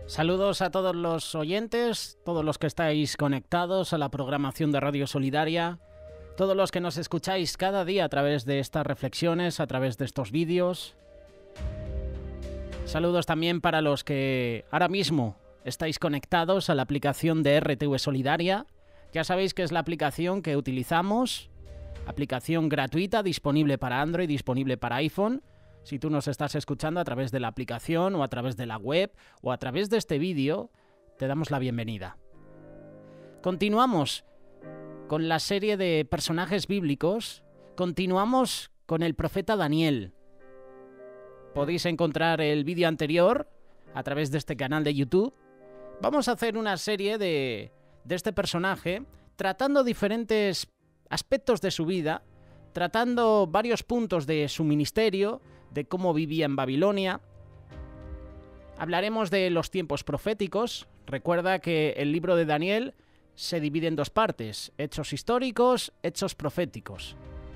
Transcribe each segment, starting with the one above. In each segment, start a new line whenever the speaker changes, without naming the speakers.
Saludos a todos los oyentes, todos los que estáis conectados a la programación de Radio Solidaria, todos los que nos escucháis cada día a través de estas reflexiones, a través de estos vídeos. Saludos también para los que ahora mismo estáis conectados a la aplicación de RTV Solidaria. Ya sabéis que es la aplicación que utilizamos, aplicación gratuita, disponible para Android, disponible para iPhone. Si tú nos estás escuchando a través de la aplicación o a través de la web o a través de este vídeo, te damos la bienvenida. Continuamos con la serie de personajes bíblicos. Continuamos con el profeta Daniel. Podéis encontrar el vídeo anterior a través de este canal de YouTube. Vamos a hacer una serie de este personaje tratando diferentes aspectos de su vida, tratando varios puntos de su ministerio, de cómo vivía en Babilonia. Hablaremos de los tiempos proféticos. Recuerda que el libro de Daniel se divide en dos partes: hechos históricos, hechos proféticos.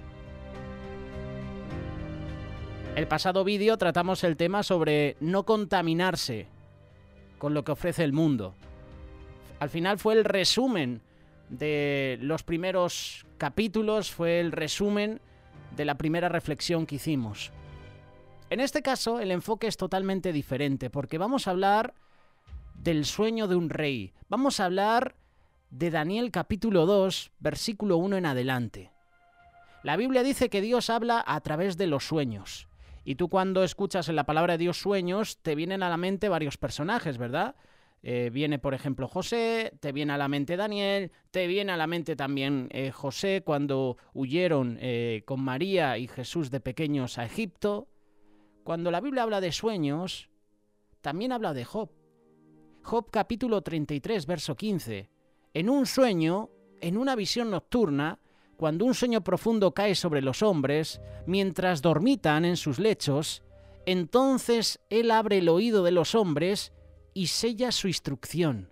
El pasado vídeo tratamos el tema sobre no contaminarse con lo que ofrece el mundo. Al final fue el resumen de los primeros capítulos, fue el resumen de la primera reflexión que hicimos. En este caso, el enfoque es totalmente diferente, porque vamos a hablar del sueño de un rey. Vamos a hablar de Daniel capítulo 2, versículo 1 en adelante. La Biblia dice que Dios habla a través de los sueños. Y tú cuando escuchas en la palabra de Dios sueños, te vienen a la mente varios personajes, ¿verdad? Viene, por ejemplo, José, te viene a la mente Daniel, te viene a la mente también José cuando huyeron con María y Jesús de pequeños a Egipto. Cuando la Biblia habla de sueños, también habla de Job. Job capítulo 33, verso 15. En un sueño, en una visión nocturna, cuando un sueño profundo cae sobre los hombres, mientras dormitan en sus lechos, entonces él abre el oído de los hombres y sella su instrucción.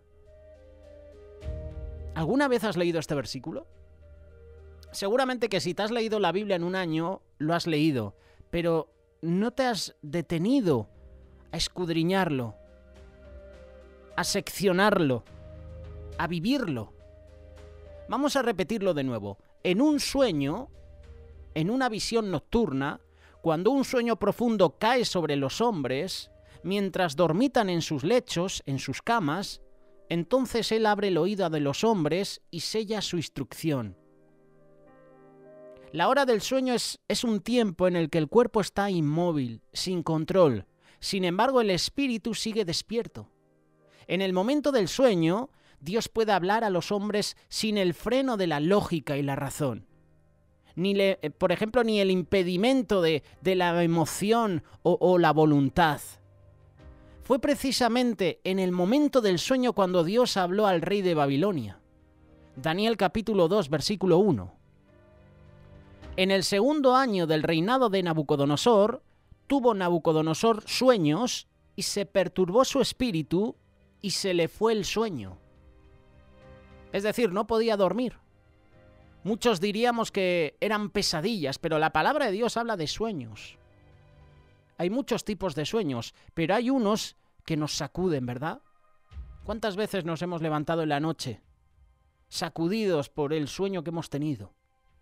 ¿Alguna vez has leído este versículo? Seguramente que si te has leído la Biblia en un año, lo has leído, pero no te has detenido a escudriñarlo, a seccionarlo, a vivirlo. Vamos a repetirlo de nuevo. En un sueño, en una visión nocturna, cuando un sueño profundo cae sobre los hombres, mientras dormitan en sus lechos, en sus camas, entonces él abre el oído de los hombres y sella su instrucción. La hora del sueño es un tiempo en el que el cuerpo está inmóvil, sin control. Sin embargo, el espíritu sigue despierto. En el momento del sueño, Dios puede hablar a los hombres sin el freno de la lógica y la razón. Por ejemplo, ni el impedimento de la emoción o la voluntad. Fue precisamente en el momento del sueño cuando Dios habló al rey de Babilonia. Daniel capítulo 2, versículo 1. En el segundo año del reinado de Nabucodonosor, tuvo Nabucodonosor sueños y se perturbó su espíritu y se le fue el sueño. Es decir, no podía dormir. Muchos diríamos que eran pesadillas, pero la palabra de Dios habla de sueños. Hay muchos tipos de sueños, pero hay unos que nos sacuden, ¿verdad? ¿Cuántas veces nos hemos levantado en la noche sacudidos por el sueño que hemos tenido?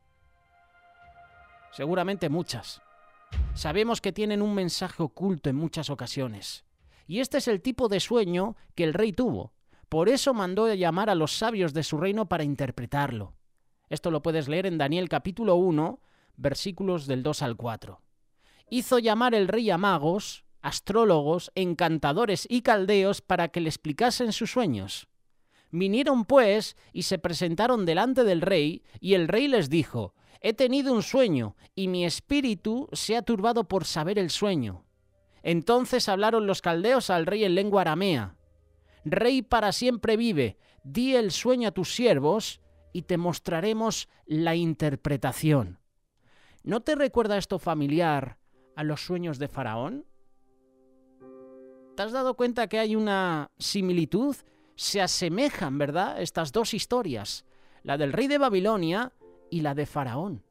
Seguramente muchas. Sabemos que tienen un mensaje oculto en muchas ocasiones. Y este es el tipo de sueño que el rey tuvo. Por eso mandó a llamar a los sabios de su reino para interpretarlo. Esto lo puedes leer en Daniel capítulo 1, versículos del 2 al 4. Hizo llamar el rey a magos, astrólogos, encantadores y caldeos para que le explicasen sus sueños. Vinieron pues y se presentaron delante del rey, y el rey les dijo: «He tenido un sueño, y mi espíritu se ha turbado por saber el sueño». Entonces hablaron los caldeos al rey en lengua aramea: «Rey para siempre vive, di el sueño a tus siervos, y te mostraremos la interpretación». ¿No te recuerda esto familiar a los sueños de Faraón? ¿Te has dado cuenta que hay una similitud? Se asemejan, ¿verdad?, estas dos historias, la del rey de Babilonia y la de Faraón.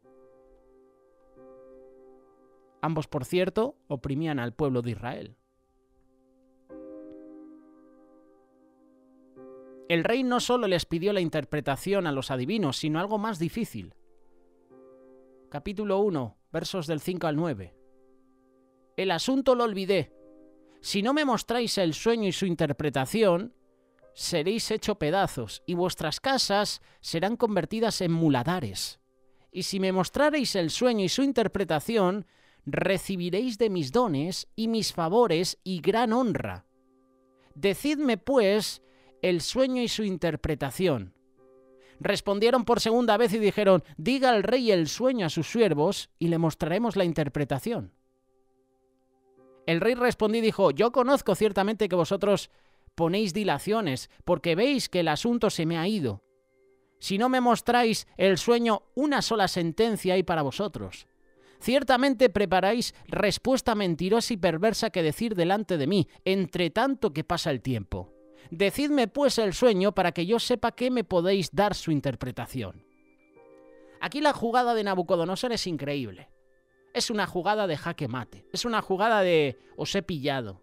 Ambos, por cierto, oprimían al pueblo de Israel. El rey no solo les pidió la interpretación a los adivinos, sino algo más difícil. Capítulo 1, versos del 5 al 9. El asunto lo olvidé. Si no me mostráis el sueño y su interpretación, seréis hecho pedazos, y vuestras casas serán convertidas en muladares. Y si me mostrareis el sueño y su interpretación, recibiréis de mis dones y mis favores y gran honra. Decidme, pues, el sueño y su interpretación. Respondieron por segunda vez y dijeron: diga el rey el sueño a sus siervos y le mostraremos la interpretación. El rey respondió y dijo: yo conozco ciertamente que vosotros ponéis dilaciones, porque veis que el asunto se me ha ido. Si no me mostráis el sueño, una sola sentencia hay para vosotros. Ciertamente preparáis respuesta mentirosa y perversa que decir delante de mí, entre tanto que pasa el tiempo. Decidme pues el sueño para que yo sepa que me podéis dar su interpretación. Aquí la jugada de Nabucodonosor es increíble. Es una jugada de jaque mate. Es una jugada de os he pillado.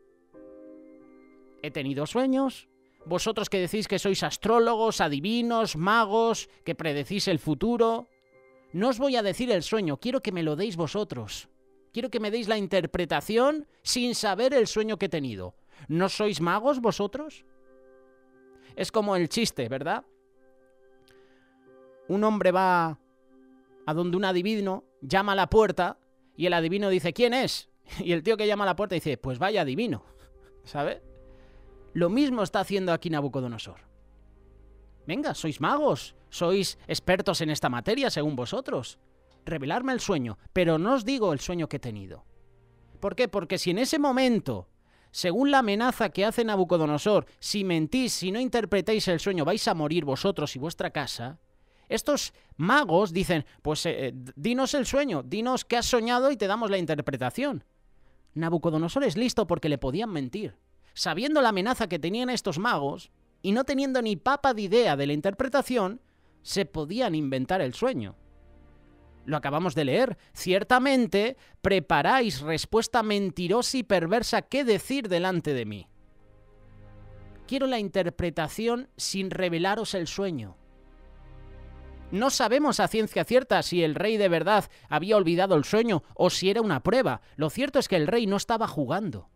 He tenido sueños. Vosotros que decís que sois astrólogos, adivinos, magos, que predecís el futuro. No os voy a decir el sueño, quiero que me lo deis vosotros. Quiero que me deis la interpretación sin saber el sueño que he tenido. ¿No sois magos vosotros? Es como el chiste, ¿verdad? Un hombre va a donde un adivino, llama a la puerta y el adivino dice: ¿quién es? Y el tío que llama a la puerta dice: pues vaya adivino, ¿sabe? Lo mismo está haciendo aquí Nabucodonosor. Venga, sois magos, sois expertos en esta materia según vosotros. Reveladme el sueño, pero no os digo el sueño que he tenido. ¿Por qué? Porque si en ese momento, según la amenaza que hace Nabucodonosor, si mentís, si no interpretáis el sueño, vais a morir vosotros y vuestra casa, estos magos dicen: pues dinos el sueño, dinos qué has soñado y te damos la interpretación. Nabucodonosor es listo porque le podían mentir. Sabiendo la amenaza que tenían estos magos, y no teniendo ni papa de idea de la interpretación, se podían inventar el sueño. Lo acabamos de leer. Ciertamente preparáis respuesta mentirosa y perversa que decir delante de mí. Quiero la interpretación sin revelaros el sueño. No sabemos a ciencia cierta si el rey de verdad había olvidado el sueño o si era una prueba. Lo cierto es que el rey no estaba jugando.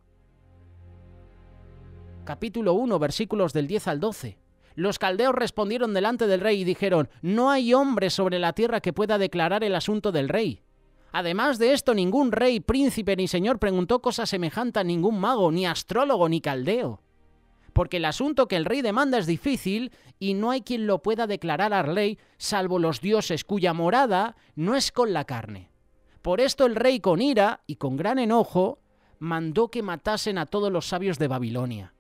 Capítulo 1, versículos del 10 al 12. Los caldeos respondieron delante del rey y dijeron: no hay hombre sobre la tierra que pueda declarar el asunto del rey. Además de esto, ningún rey, príncipe ni señor preguntó cosa semejante a ningún mago, ni astrólogo, ni caldeo. Porque el asunto que el rey demanda es difícil y no hay quien lo pueda declarar al rey, salvo los dioses cuya morada no es con la carne. Por esto el rey, con ira y con gran enojo, mandó que matasen a todos los sabios de Babilonia.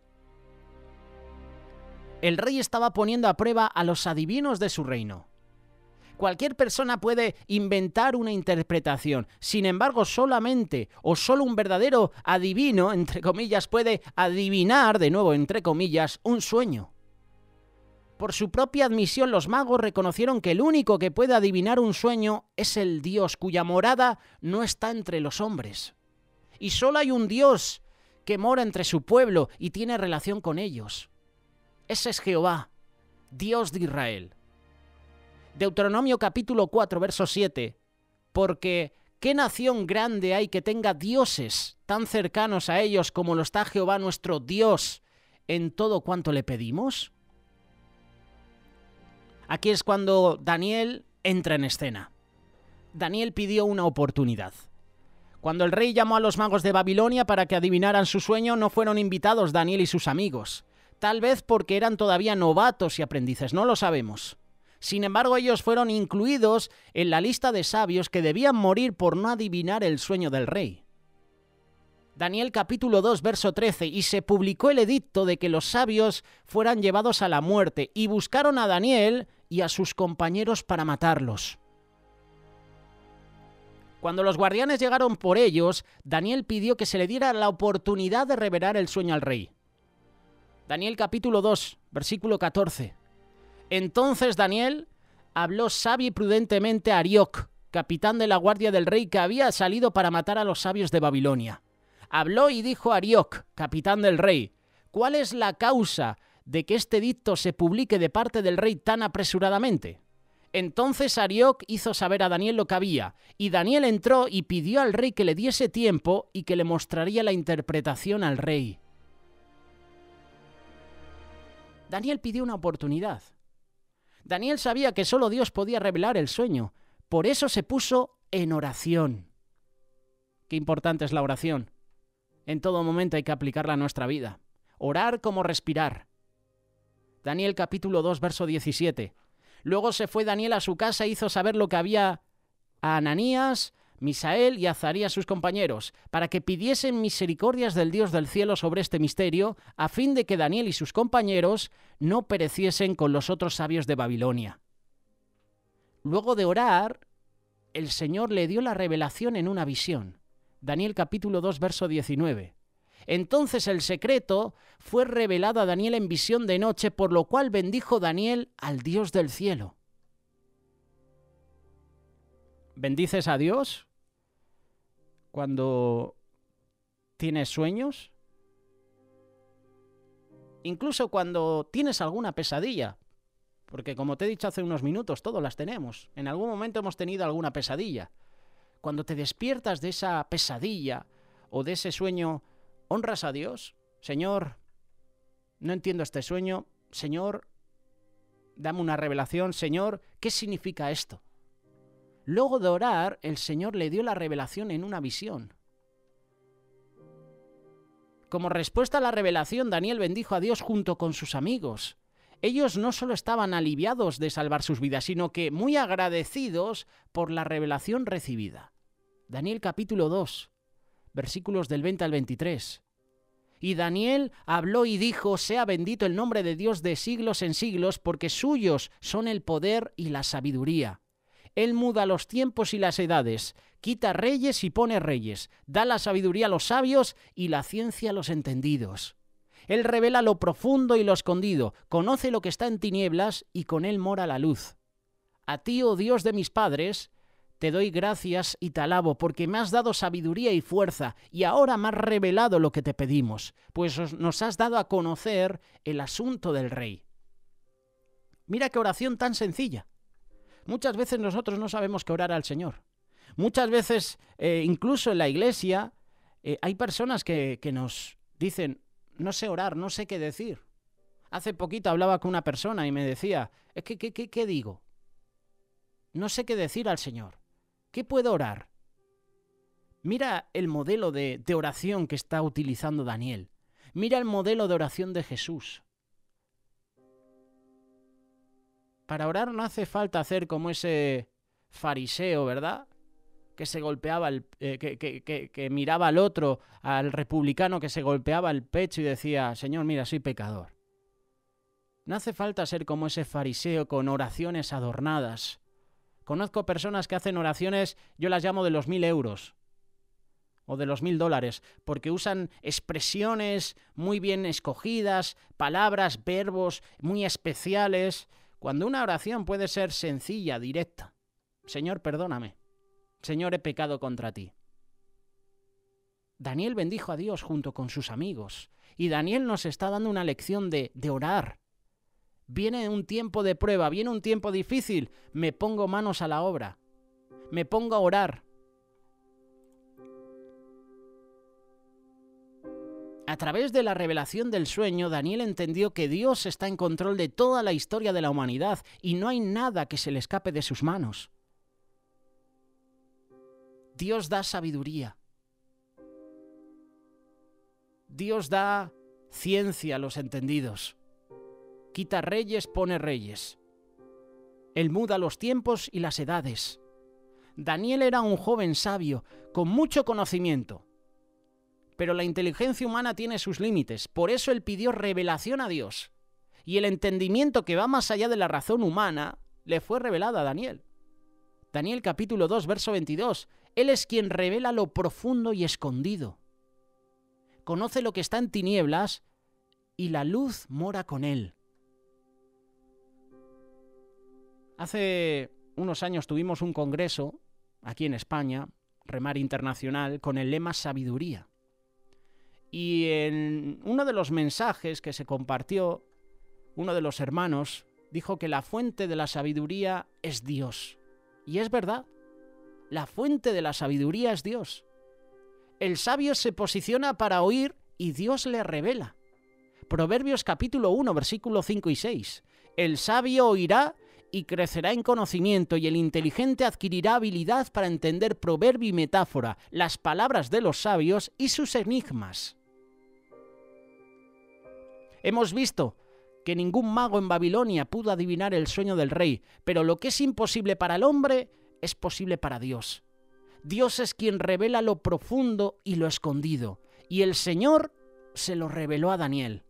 El rey estaba poniendo a prueba a los adivinos de su reino. Cualquier persona puede inventar una interpretación. Sin embargo, solamente o solo un verdadero adivino, entre comillas, puede adivinar, de nuevo, entre comillas, un sueño. Por su propia admisión, los magos reconocieron que el único que puede adivinar un sueño es el Dios, cuya morada no está entre los hombres. Y solo hay un Dios que mora entre su pueblo y tiene relación con ellos. Ese es Jehová, Dios de Israel. Deuteronomio capítulo 4, verso 7. Porque ¿qué nación grande hay que tenga dioses tan cercanos a ellos como lo está Jehová nuestro Dios en todo cuanto le pedimos? Aquí es cuando Daniel entra en escena. Daniel pidió una oportunidad. Cuando el rey llamó a los magos de Babilonia para que adivinaran su sueño, no fueron invitados Daniel y sus amigos. Tal vez porque eran todavía novatos y aprendices, no lo sabemos. Sin embargo, ellos fueron incluidos en la lista de sabios que debían morir por no adivinar el sueño del rey. Daniel capítulo 2, verso 13, y se publicó el edicto de que los sabios fueran llevados a la muerte, y buscaron a Daniel y a sus compañeros para matarlos. Cuando los guardianes llegaron por ellos, Daniel pidió que se le diera la oportunidad de revelar el sueño al rey. Daniel capítulo 2, versículo 14. Entonces Daniel habló sabia y prudentemente a Arioc, capitán de la guardia del rey, que había salido para matar a los sabios de Babilonia. Habló y dijo a Arioc, capitán del rey: ¿cuál es la causa de que este edicto se publique de parte del rey tan apresuradamente? Entonces Arioc hizo saber a Daniel lo que había, y Daniel entró y pidió al rey que le diese tiempo y que le mostraría la interpretación al rey. Daniel pidió una oportunidad. Daniel sabía que solo Dios podía revelar el sueño, por eso se puso en oración. Qué importante es la oración. En todo momento hay que aplicarla a nuestra vida. Orar como respirar. Daniel capítulo 2, verso 17. Luego se fue Daniel a su casa e hizo saber lo que había a Ananías, Misael y Azarías sus compañeros, para que pidiesen misericordias del Dios del cielo sobre este misterio, a fin de que Daniel y sus compañeros no pereciesen con los otros sabios de Babilonia. Luego de orar, el Señor le dio la revelación en una visión. Daniel capítulo 2, verso 19. Entonces el secreto fue revelado a Daniel en visión de noche, por lo cual bendijo Daniel al Dios del cielo. ¿Bendices a Dios cuando tienes sueños? Incluso cuando tienes alguna pesadilla, porque como te he dicho hace unos minutos, todos las tenemos. En algún momento hemos tenido alguna pesadilla. Cuando te despiertas de esa pesadilla o de ese sueño, ¿honras a Dios? Señor, no entiendo este sueño. Señor, dame una revelación. Señor, ¿qué significa esto? Luego de orar, el Señor le dio la revelación en una visión. Como respuesta a la revelación, Daniel bendijo a Dios junto con sus amigos. Ellos no solo estaban aliviados de salvar sus vidas, sino que muy agradecidos por la revelación recibida. Daniel capítulo 2, versículos del 20 al 23. Y Daniel habló y dijo: sea bendito el nombre de Dios de siglos en siglos, porque suyos son el poder y la sabiduría. Él muda los tiempos y las edades, quita reyes y pone reyes, da la sabiduría a los sabios y la ciencia a los entendidos. Él revela lo profundo y lo escondido, conoce lo que está en tinieblas y con él mora la luz. A ti, oh Dios de mis padres, te doy gracias y te alabo, porque me has dado sabiduría y fuerza, y ahora me has revelado lo que te pedimos, pues nos has dado a conocer el asunto del rey. Mira qué oración tan sencilla. Muchas veces nosotros no sabemos qué orar al Señor. Muchas veces, incluso en la iglesia, hay personas que nos dicen: no sé orar, no sé qué decir. Hace poquito hablaba con una persona y me decía: ¿qué digo? No sé qué decir al Señor. ¿Qué puedo orar? Mira el modelo de oración que está utilizando Daniel. Mira el modelo de oración de Jesús. Para orar no hace falta hacer como ese fariseo, ¿verdad? Que se golpeaba, que miraba al otro, al republicano que se golpeaba el pecho y decía: Señor, mira, soy pecador. No hace falta ser como ese fariseo con oraciones adornadas. Conozco personas que hacen oraciones, yo las llamo de los 1.000 euros o de los $1.000, porque usan expresiones muy bien escogidas, palabras, verbos muy especiales, cuando una oración puede ser sencilla, directa. Señor, perdóname. Señor, he pecado contra ti. Daniel bendijo a Dios junto con sus amigos, y Daniel nos está dando una lección de orar. Viene un tiempo de prueba, viene un tiempo difícil, me pongo manos a la obra, me pongo a orar. A través de la revelación del sueño, Daniel entendió que Dios está en control de toda la historia de la humanidad y no hay nada que se le escape de sus manos. Dios da sabiduría. Dios da ciencia a los entendidos. Quita reyes, pone reyes. Él muda los tiempos y las edades. Daniel era un joven sabio, con mucho conocimiento. Pero la inteligencia humana tiene sus límites, por eso él pidió revelación a Dios. Y el entendimiento que va más allá de la razón humana le fue revelado a Daniel. Daniel capítulo 2, verso 22. Él es quien revela lo profundo y escondido. Conoce lo que está en tinieblas y la luz mora con él. Hace unos años tuvimos un congreso aquí en España, Remar Internacional, con el lema Sabiduría. Y en uno de los mensajes que se compartió uno de los hermanos, dijo que la fuente de la sabiduría es Dios. Y es verdad, la fuente de la sabiduría es Dios. El sabio se posiciona para oír y Dios le revela. Proverbios capítulo 1, versículos 5 y 6. El sabio oirá y crecerá en conocimiento, y el inteligente adquirirá habilidad para entender proverbio y metáfora, las palabras de los sabios y sus enigmas. Hemos visto que ningún mago en Babilonia pudo adivinar el sueño del rey, pero lo que es imposible para el hombre es posible para Dios. Dios es quien revela lo profundo y lo escondido, y el Señor se lo reveló a Daniel.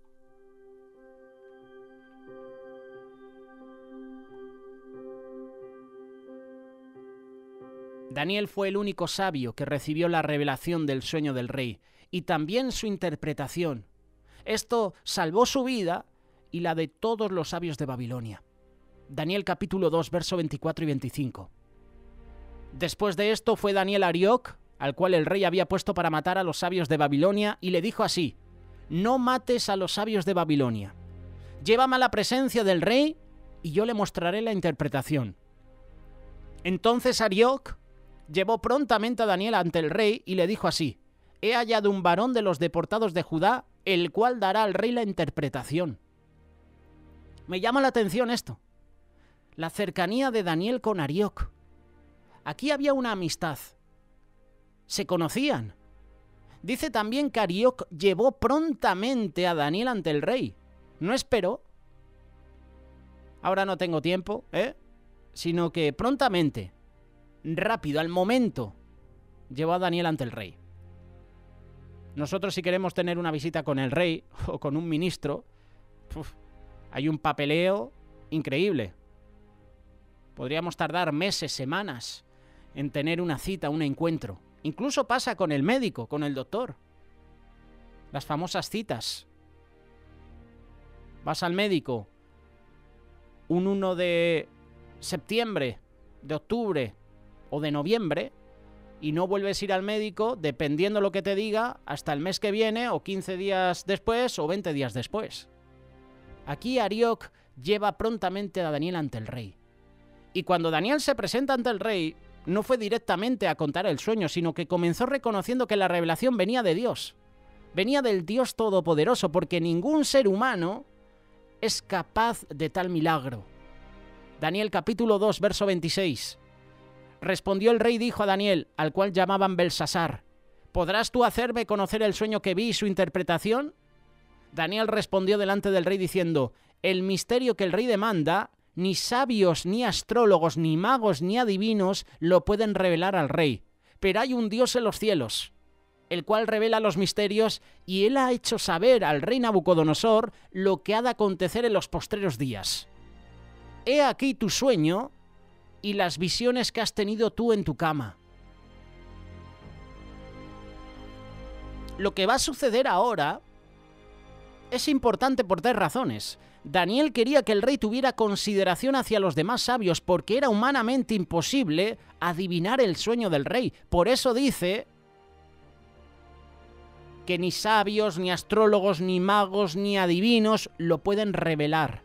Daniel fue el único sabio que recibió la revelación del sueño del rey y también su interpretación. Esto salvó su vida y la de todos los sabios de Babilonia. Daniel capítulo 2, verso 24 y 25. Después de esto fue Daniel a Arioc, al cual el rey había puesto para matar a los sabios de Babilonia, y le dijo así: no mates a los sabios de Babilonia. Llévame a la presencia del rey y yo le mostraré la interpretación. Entonces Arioc llevó prontamente a Daniel ante el rey y le dijo así: he hallado un varón de los deportados de Judá, el cual dará al rey la interpretación. Me llama la atención esto, la cercanía de Daniel con Arioc. Aquí había una amistad, se conocían. Dice también que Arioc llevó prontamente a Daniel ante el rey, no esperó. Ahora no tengo tiempo, sino que prontamente, rápido, al momento, llevó a Daniel ante el rey. Nosotros, si queremos tener una visita con el rey o con un ministro, hay un papeleo increíble. Podríamos tardar meses, semanas en tener una cita, un encuentro. Incluso pasa con el médico, con el doctor. Las famosas citas. Vas al médico un 1 de septiembre, de octubre o de noviembre, y no vuelves a ir al médico, dependiendo lo que te diga, hasta el mes que viene, o 15 días después, o 20 días después. Aquí Arioc lleva prontamente a Daniel ante el rey. Y cuando Daniel se presenta ante el rey, no fue directamente a contar el sueño, sino que comenzó reconociendo que la revelación venía de Dios. Venía del Dios Todopoderoso, porque ningún ser humano es capaz de tal milagro. Daniel capítulo 2, verso 26. Respondió el rey y dijo a Daniel, al cual llamaban Belsasar: ¿podrás tú hacerme conocer el sueño que vi y su interpretación? Daniel respondió delante del rey diciendo: el misterio que el rey demanda, ni sabios, ni astrólogos, ni magos, ni adivinos lo pueden revelar al rey. Pero hay un Dios en los cielos, el cual revela los misterios, y él ha hecho saber al rey Nabucodonosor lo que ha de acontecer en los postreros días. He aquí tu sueño y las visiones que has tenido tú en tu cama. Lo que va a suceder ahora es importante por 3 razones. Daniel quería que el rey tuviera consideración hacia los demás sabios, porque era humanamente imposible adivinar el sueño del rey. Por eso dice que ni sabios, ni astrólogos, ni magos, ni adivinos lo pueden revelar.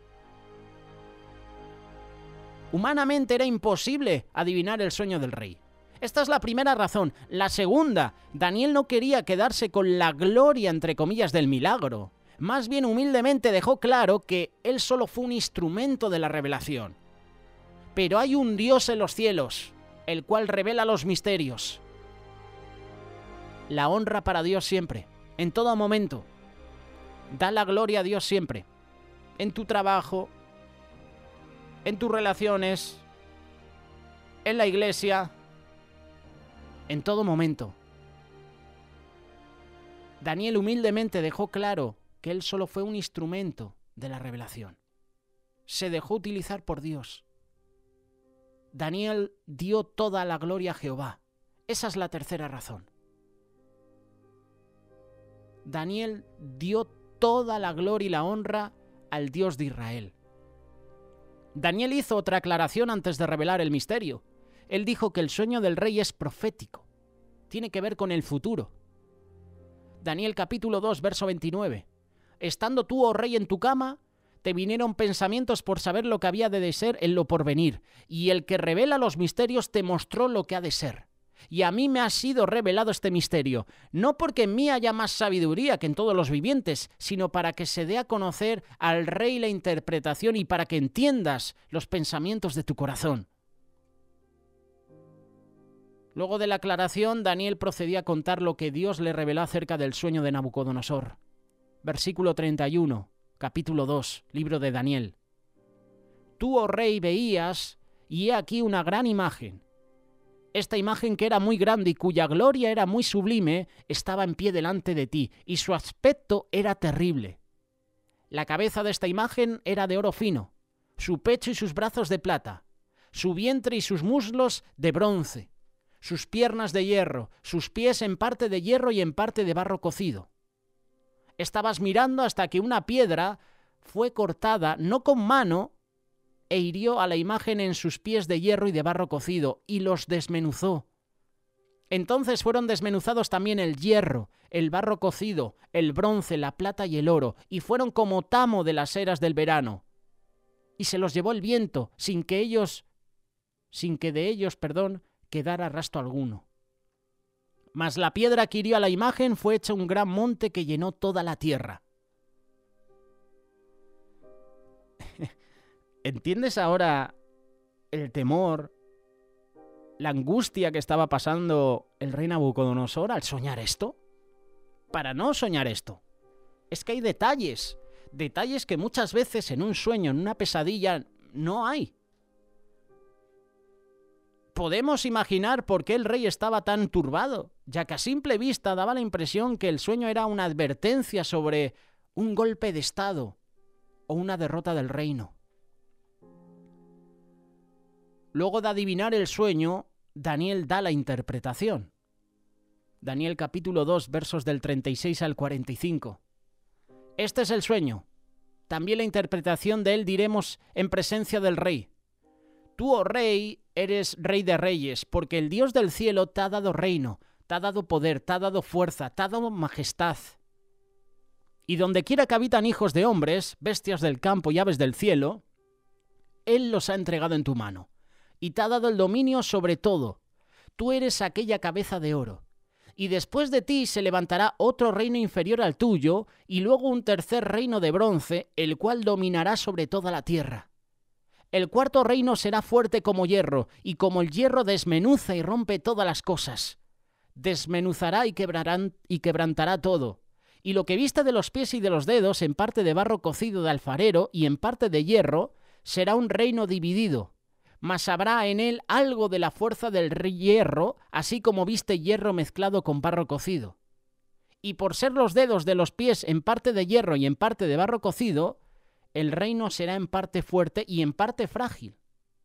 Humanamente era imposible adivinar el sueño del rey. Esta es la primera razón. La segunda, Daniel no quería quedarse con la gloria, entre comillas, del milagro. Más bien humildemente dejó claro que él solo fue un instrumento de la revelación. Pero hay un Dios en los cielos, el cual revela los misterios. La honra para Dios siempre, en todo momento. Da la gloria a Dios siempre. En tu trabajo, en tus relaciones, en la iglesia, en todo momento. Daniel humildemente dejó claro que él solo fue un instrumento de la revelación. Se dejó utilizar por Dios. Daniel dio toda la gloria a Jehová. Esa es la tercera razón. Daniel dio toda la gloria y la honra al Dios de Israel. Daniel hizo otra aclaración antes de revelar el misterio. Él dijo que el sueño del rey es profético. Tiene que ver con el futuro. Daniel capítulo 2, verso 29. Estando tú, oh rey, en tu cama, te vinieron pensamientos por saber lo que había de ser en lo porvenir, y el que revela los misterios te mostró lo que ha de ser. Y a mí me ha sido revelado este misterio, no porque en mí haya más sabiduría que en todos los vivientes, sino para que se dé a conocer al Rey la interpretación y para que entiendas los pensamientos de tu corazón. Luego de la aclaración, Daniel procedió a contar lo que Dios le reveló acerca del sueño de Nabucodonosor. Versículo 31, capítulo 2, libro de Daniel. Tú, oh rey, veías, y he aquí una gran imagen. Esta imagen, que era muy grande y cuya gloria era muy sublime, estaba en pie delante de ti, y su aspecto era terrible. La cabeza de esta imagen era de oro fino, su pecho y sus brazos de plata, su vientre y sus muslos de bronce, sus piernas de hierro, sus pies en parte de hierro y en parte de barro cocido. Estabas mirando hasta que una piedra fue cortada, no con mano, e hirió a la imagen en sus pies de hierro y de barro cocido, y los desmenuzó. Entonces fueron desmenuzados también el hierro, el barro cocido, el bronce, la plata y el oro, y fueron como tamo de las eras del verano. Y se los llevó el viento, sin que de ellos quedara rastro alguno. Mas la piedra que hirió a la imagen fue hecha un gran monte que llenó toda la tierra. ¿Entiendes ahora el temor, la angustia que estaba pasando el rey Nabucodonosor al soñar esto? Para no soñar esto. Es que hay detalles que muchas veces en un sueño, en una pesadilla, no hay. Podemos imaginar por qué el rey estaba tan turbado, ya que a simple vista daba la impresión que el sueño era una advertencia sobre un golpe de estado o una derrota del reino. Luego de adivinar el sueño, Daniel da la interpretación. Daniel capítulo 2, versos del 36 al 45. Este es el sueño. También la interpretación de él diremos en presencia del rey. Tú, oh rey, eres rey de reyes, porque el Dios del cielo te ha dado reino, te ha dado poder, te ha dado fuerza, te ha dado majestad. Y donde quiera que habitan hijos de hombres, bestias del campo y aves del cielo, él los ha entregado en tu mano. Y te ha dado el dominio sobre todo. Tú eres aquella cabeza de oro. Y después de ti se levantará otro reino inferior al tuyo, y luego un tercer reino de bronce, el cual dominará sobre toda la tierra. El cuarto reino será fuerte como hierro, y como el hierro desmenuza y rompe todas las cosas. Desmenuzará y quebrantará todo. Y lo que viste de los pies y de los dedos, en parte de barro cocido de alfarero y en parte de hierro, será un reino dividido. Mas habrá en él algo de la fuerza del hierro, así como viste hierro mezclado con barro cocido. Y por ser los dedos de los pies en parte de hierro y en parte de barro cocido, el reino será en parte fuerte y en parte frágil.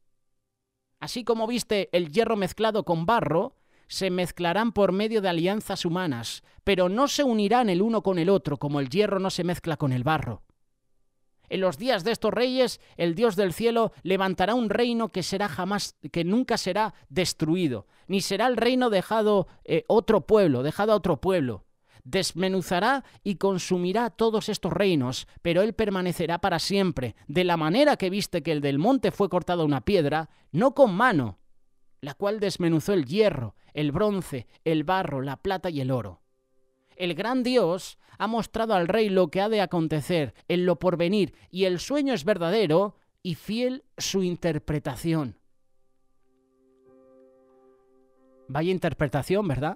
Así como viste el hierro mezclado con barro, se mezclarán por medio de alianzas humanas, pero no se unirán el uno con el otro, como el hierro no se mezcla con el barro. En los días de estos reyes, el Dios del cielo levantará un reino que nunca será destruido, ni será el reino dejado a otro pueblo. Desmenuzará y consumirá todos estos reinos, pero él permanecerá para siempre, de la manera que viste que el del monte fue cortado a una piedra, no con mano, la cual desmenuzó el hierro, el bronce, el barro, la plata y el oro. El gran Dios ha mostrado al rey lo que ha de acontecer en lo porvenir, y el sueño es verdadero y fiel su interpretación. Vaya interpretación, ¿verdad?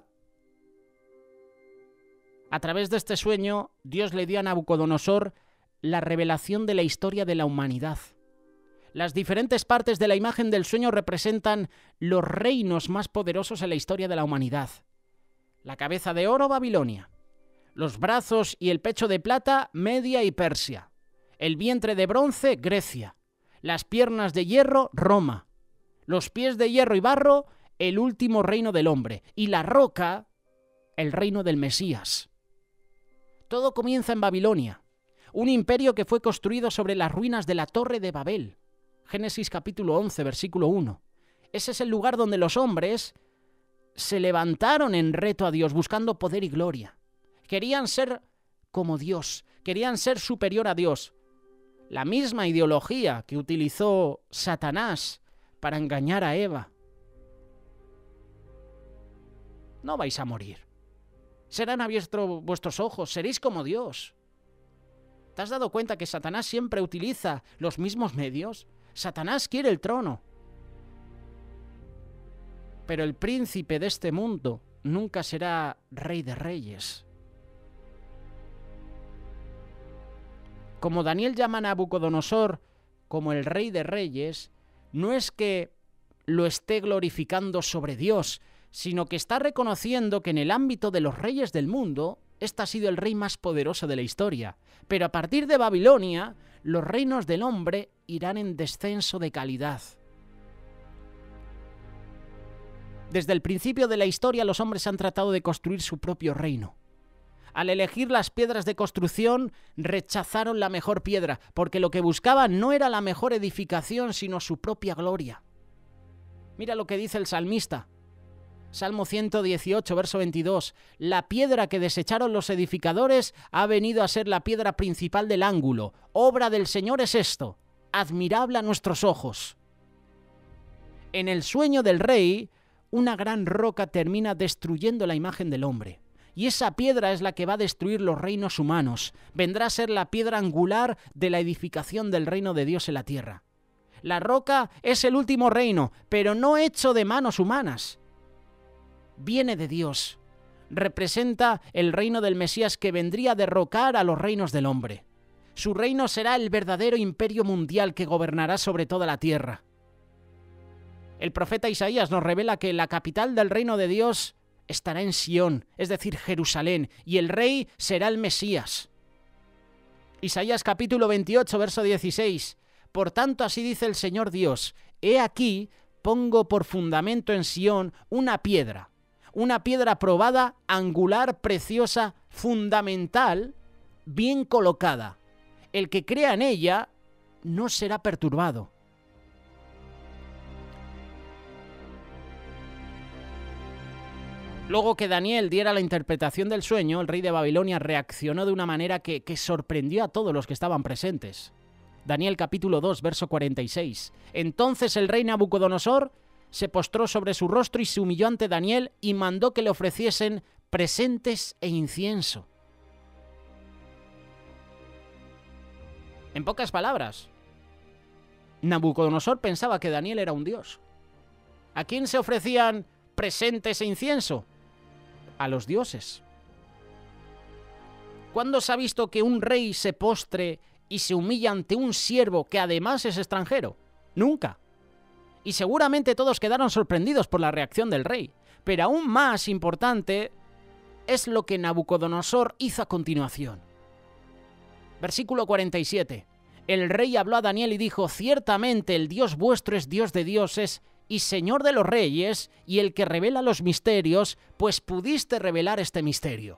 A través de este sueño, Dios le dio a Nabucodonosor la revelación de la historia de la humanidad. Las diferentes partes de la imagen del sueño representan los reinos más poderosos en la historia de la humanidad. La cabeza de oro, Babilonia. Los brazos y el pecho de plata, Media y Persia. El vientre de bronce, Grecia. Las piernas de hierro, Roma. Los pies de hierro y barro, el último reino del hombre. Y la roca, el reino del Mesías. Todo comienza en Babilonia, un imperio que fue construido sobre las ruinas de la Torre de Babel. Génesis capítulo 11, versículo 1. Ese es el lugar donde los hombres se levantaron en reto a Dios, buscando poder y gloria. Querían ser como Dios, querían ser superior a Dios. la misma ideología que utilizó Satanás para engañar a Eva. No vais a morir. Serán abiertos vuestros ojos, seréis como Dios. ¿Te has dado cuenta que Satanás siempre utiliza los mismos medios? Satanás quiere el trono. Pero el príncipe de este mundo nunca será rey de reyes. Como Daniel llama a Nabucodonosor como el rey de reyes, no es que lo esté glorificando sobre Dios, sino que está reconociendo que en el ámbito de los reyes del mundo, este ha sido el rey más poderoso de la historia. Pero a partir de Babilonia, los reinos del hombre irán en descenso de calidad. Desde el principio de la historia, los hombres han tratado de construir su propio reino. Al elegir las piedras de construcción, rechazaron la mejor piedra, porque lo que buscaban no era la mejor edificación, sino su propia gloria. Mira lo que dice el salmista. Salmo 118, verso 22. La piedra que desecharon los edificadores ha venido a ser la piedra principal del ángulo. Obra del Señor es esto, admirable a nuestros ojos. En el sueño del rey, una gran roca termina destruyendo la imagen del hombre. Y esa piedra es la que va a destruir los reinos humanos. Vendrá a ser la piedra angular de la edificación del reino de Dios en la tierra. La roca es el último reino, pero no hecho de manos humanas. Viene de Dios. Representa el reino del Mesías que vendría a derrocar a los reinos del hombre. Su reino será el verdadero imperio mundial que gobernará sobre toda la tierra. El profeta Isaías nos revela que la capital del reino de Dios estará en Sión, es decir, Jerusalén, y el rey será el Mesías. Isaías capítulo 28, verso 16. Por tanto, así dice el Señor Dios, he aquí, pongo por fundamento en Sión una piedra probada, angular, preciosa, fundamental, bien colocada. El que crea en ella no será perturbado. Luego que Daniel diera la interpretación del sueño, el rey de Babilonia reaccionó de una manera que sorprendió a todos los que estaban presentes. Daniel capítulo 2, verso 46. Entonces el rey Nabucodonosor se postró sobre su rostro y se humilló ante Daniel y mandó que le ofreciesen presentes e incienso. En pocas palabras, Nabucodonosor pensaba que Daniel era un dios. ¿A quién se ofrecían presentes e incienso? A los dioses. ¿Cuándo se ha visto que un rey se postre y se humilla ante un siervo que además es extranjero? Nunca. Y seguramente todos quedaron sorprendidos por la reacción del rey. Pero aún más importante es lo que Nabucodonosor hizo a continuación. Versículo 47. El rey habló a Daniel y dijo, ciertamente el Dios vuestro es Dios de dioses y Señor de los reyes, y el que revela los misterios, pues pudiste revelar este misterio.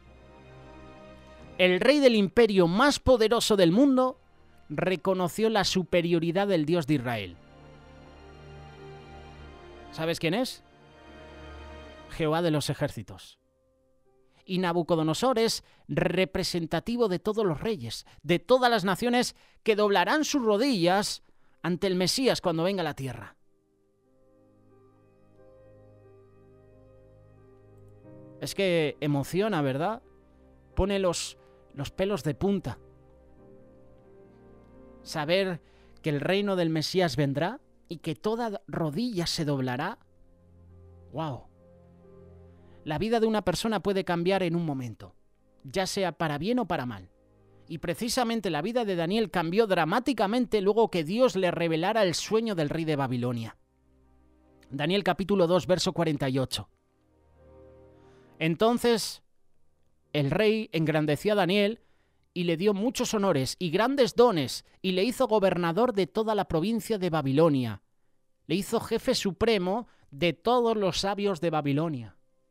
El rey del imperio más poderoso del mundo reconoció la superioridad del Dios de Israel. ¿Sabes quién es? Jehová de los ejércitos. Y Nabucodonosor es representativo de todos los reyes, de todas las naciones que doblarán sus rodillas ante el Mesías cuando venga a la tierra. Es que emociona, ¿verdad? Pone los pelos de punta. Saber que el reino del Mesías vendrá y que toda rodilla se doblará. ¡Wow! La vida de una persona puede cambiar en un momento, ya sea para bien o para mal. Y precisamente la vida de Daniel cambió dramáticamente luego que Dios le revelara el sueño del rey de Babilonia. Daniel capítulo 2, verso 48. Entonces el rey engrandeció a Daniel y le dio muchos honores y grandes dones y le hizo gobernador de toda la provincia de Babilonia. Le hizo jefe supremo de todos los sabios de Babilonia.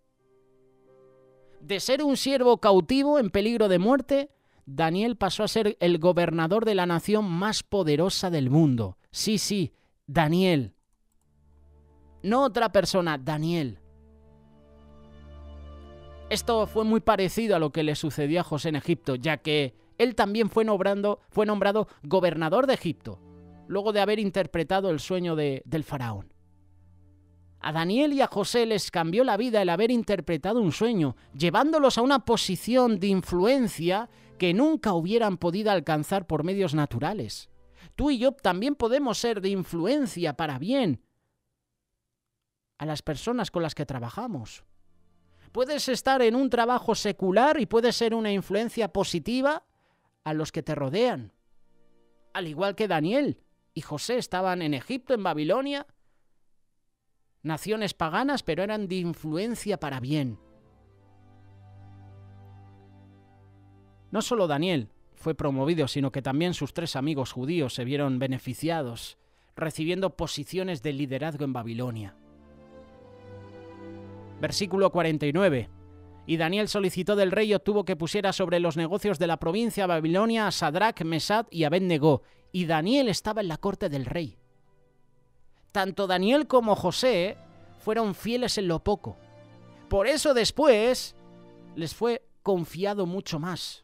De ser un siervo cautivo en peligro de muerte, Daniel pasó a ser el gobernador de la nación más poderosa del mundo. Sí, Daniel. No otra persona, Daniel. Esto fue muy parecido a lo que le sucedió a José en Egipto, ya que Él también fue nombrado gobernador de Egipto, luego de haber interpretado el sueño del faraón. A Daniel y a José les cambió la vida el haber interpretado un sueño, llevándolos a una posición de influencia que nunca hubieran podido alcanzar por medios naturales. Tú y yo también podemos ser de influencia para bien a las personas con las que trabajamos. Puedes estar en un trabajo secular y puedes ser una influencia positiva a los que te rodean. Al igual que Daniel y José estaban en Egipto, en Babilonia, naciones paganas, pero eran de influencia para bien. No solo Daniel fue promovido, sino que también sus 3 amigos judíos se vieron beneficiados, recibiendo posiciones de liderazgo en Babilonia. Versículo 49. Y Daniel solicitó del rey y obtuvo que pusiera sobre los negocios de la provincia de Babilonia a Sadrach, Mesach y Abed-Negó. Y Daniel estaba en la corte del rey. Tanto Daniel como José fueron fieles en lo poco. Por eso después les fue confiado mucho más.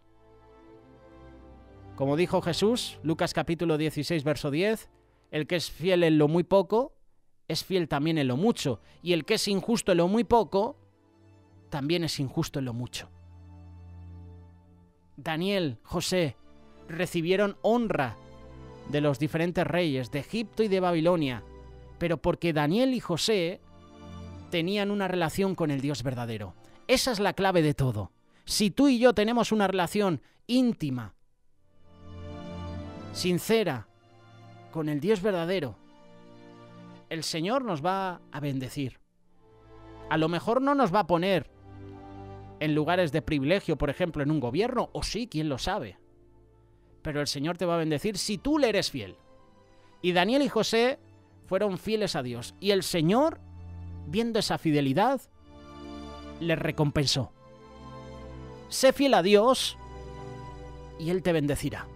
Como dijo Jesús, Lucas capítulo 16, verso 10, el que es fiel en lo muy poco, es fiel también en lo mucho, y el que es injusto en lo muy poco, también es injusto en lo mucho. Daniel, José, recibieron honra de los diferentes reyes de Egipto y de Babilonia, pero porque Daniel y José tenían una relación con el Dios verdadero. Esa es la clave de todo. Si tú y yo tenemos una relación íntima, sincera, con el Dios verdadero, el Señor nos va a bendecir. A lo mejor no nos va a poner en lugares de privilegio, por ejemplo, en un gobierno, o sí, quién lo sabe. Pero el Señor te va a bendecir si tú le eres fiel. Y Daniel y José fueron fieles a Dios. Y el Señor, viendo esa fidelidad, les recompensó. Sé fiel a Dios y Él te bendecirá.